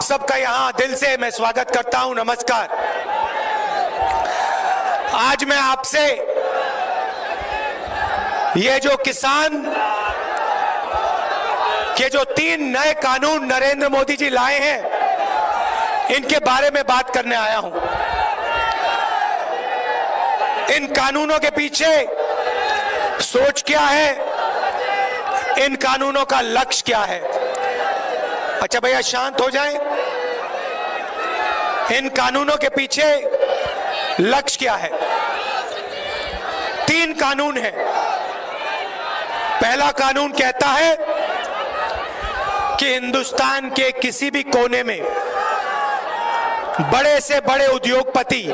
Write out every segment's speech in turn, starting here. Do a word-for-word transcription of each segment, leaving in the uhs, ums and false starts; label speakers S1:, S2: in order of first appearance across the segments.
S1: सबका यहां दिल से मैं स्वागत करता हूं। नमस्कार। आज मैं आपसे ये जो किसान के जो तीन नए कानून नरेंद्र मोदी जी लाए हैं, इनके बारे में बात करने आया हूं। इन कानूनों के पीछे सोच क्या है, इन कानूनों का लक्ष्य क्या है। अच्छा भैया शांत हो जाएं। इन कानूनों के पीछे लक्ष्य क्या है? तीन कानून हैं। पहला कानून कहता है कि हिंदुस्तान के किसी भी कोने में बड़े से बड़े उद्योगपति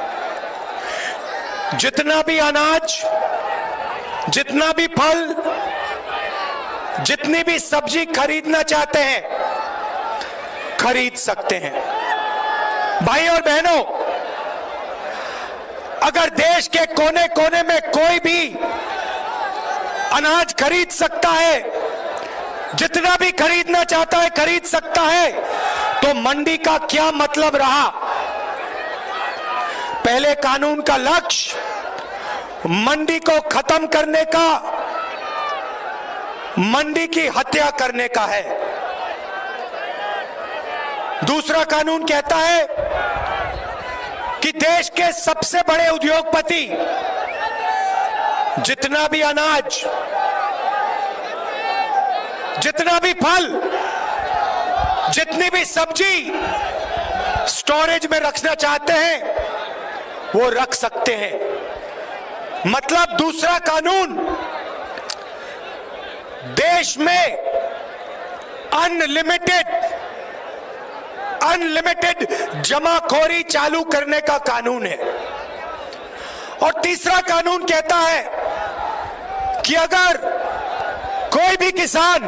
S1: जितना भी अनाज, जितना भी फल, जितनी भी सब्जी खरीदना चाहते हैं खरीद सकते हैं। भाई और बहनों, अगर देश के कोने कोने में कोई भी अनाज खरीद सकता है, जितना भी खरीदना चाहता है खरीद सकता है, तो मंडी का क्या मतलब रहा? पहले कानून का लक्ष्य मंडी को खत्म करने का, मंडी की हत्या करने का है। दूसरा कानून कहता है कि देश के सबसे बड़े उद्योगपति जितना भी अनाज, जितना भी फल, जितनी भी सब्जी स्टोरेज में रखना चाहते हैं वो रख सकते हैं। मतलब दूसरा कानून देश में अनलिमिटेड अनलिमिटेड जमाखोरी चालू करने का कानून है। और तीसरा कानून कहता है कि अगर कोई भी किसान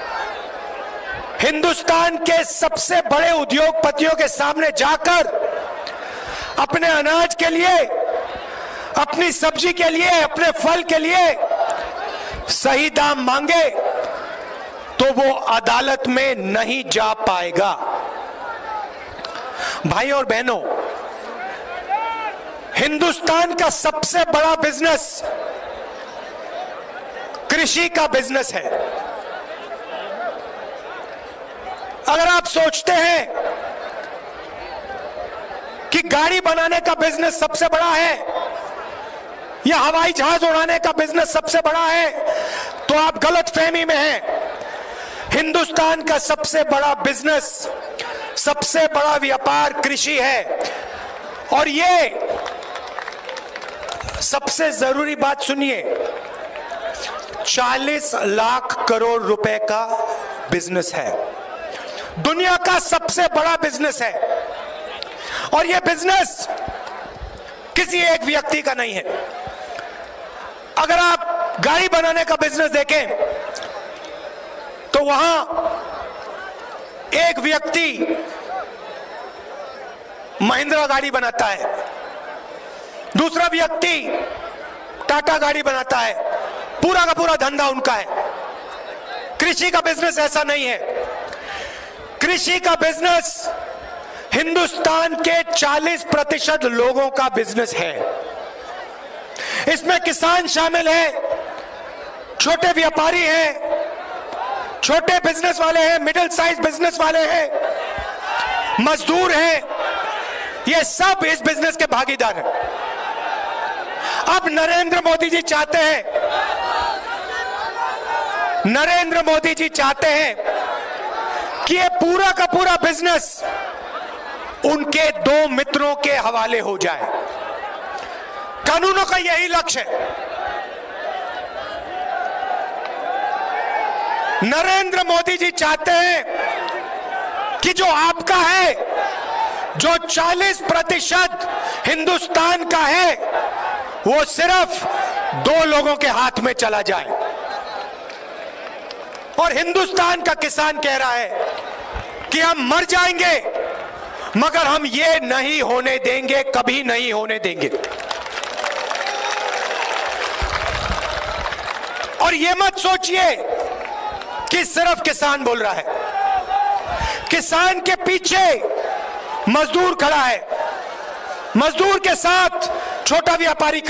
S1: हिंदुस्तान के सबसे बड़े उद्योगपतियों के सामने जाकर अपने अनाज के लिए, अपनी सब्जी के लिए, अपने फल के लिए सही दाम मांगे तो वो अदालत में नहीं जा पाएगा। भाई और बहनों, हिंदुस्तान का सबसे बड़ा बिजनेस कृषि का बिजनेस है। अगर आप सोचते हैं कि गाड़ी बनाने का बिजनेस सबसे बड़ा है या हवाई जहाज उड़ाने का बिजनेस सबसे बड़ा है, तो आप गलतफहमी में हैं। हिंदुस्तान का सबसे बड़ा बिजनेस, सबसे बड़ा व्यापार कृषि है। और ये सबसे जरूरी बात सुनिए, चालीस लाख करोड़ रुपए का बिजनेस है, दुनिया का सबसे बड़ा बिजनेस है। और यह बिजनेस किसी एक व्यक्ति का नहीं है। अगर आप गाड़ी बनाने का बिजनेस देखें तो वहां एक व्यक्ति महिंद्रा गाड़ी बनाता है, दूसरा व्यक्ति टाटा गाड़ी बनाता है, पूरा का पूरा धंधा उनका है। कृषि का बिजनेस ऐसा नहीं है। कृषि का बिजनेस हिंदुस्तान के चालीस प्रतिशत लोगों का बिजनेस है। इसमें किसान शामिल है, छोटे व्यापारी हैं, छोटे बिजनेस वाले हैं, मिडिल साइज बिजनेस वाले हैं, मजदूर हैं, ये सब इस बिजनेस के भागीदार हैं। अब नरेंद्र मोदी जी चाहते हैं, नरेंद्र मोदी जी चाहते हैं कि ये पूरा का पूरा बिजनेस उनके दो मित्रों के हवाले हो जाए। कानूनों का यही लक्ष्य है। नरेंद्र मोदी जी चाहते हैं कि जो आपका है, जो चालीस प्रतिशत हिंदुस्तान का है, वो सिर्फ दो लोगों के हाथ में चला जाए। और हिंदुस्तान का किसान कह रहा है कि हम मर जाएंगे मगर हम ये नहीं होने देंगे, कभी नहीं होने देंगे। और ये मत सोचिए कि सिर्फ किसान बोल रहा है। किसान के पीछे मजदूर खड़ा है, मजदूर के साथ छोटा व्यापारी